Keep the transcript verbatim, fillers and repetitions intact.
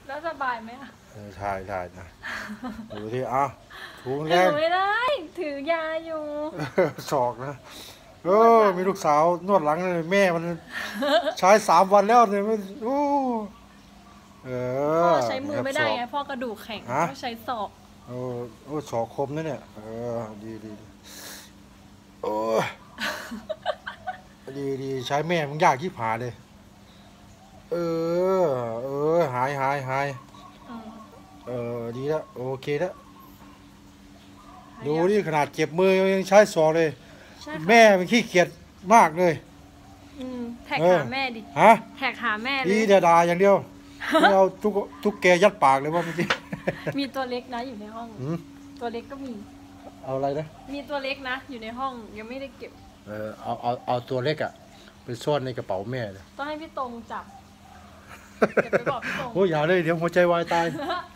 แล้วสบายไหมอ่ะเออถ่ายถ่ายนะดูที่อ่ะถูแรถืงอไม่ได้ถือยาอยู่ศอกนะเออมีลูกสาวนวดหลังเลยแม่มันใช้สามวันแล้วเนี่ยมันโอ้เออพ่อใช้มือไม่ได้ไงครับพ่อกระดูกแข็งฮะต้องใช้ศอกโอ้โอ้ศอกคมนะเนี่ยเออดีดีดีโอ้ดีดีใช้แม่มึงยากที่ผาเลยเออเออหายหายหายอืมเออดีแล้วโอเคแล้วหายดูยังนี่ขนาดเจ็บมือยังใช้ศอกเลยใช่ค่ะแม่มันขี้เกียจมากเลยอืมแท็กเออหาแม่ดิฮะแท็กหาแม่เลดียเดียดาอย่างเดียวไม่เอาทุกทุกแกยัดปากเลยว่าเมื่อกี้มีตัวเล็กนะอยู่ในห้องหืมตัวเล็กก็มีเอาอะไรนะมีตัวเล็กนะ อยู่ในห้องยังไม่ได้เก็บเออเอาเอาเอาตัวเล็กอะไปซ่อนในกระเป๋าแม่เลยต้องให้พี่ตรงจับ เดี๋ยวไปบอกพี่ตรงโอ้ยอย่าเลยเดี๋ยวหัวใจวายตาย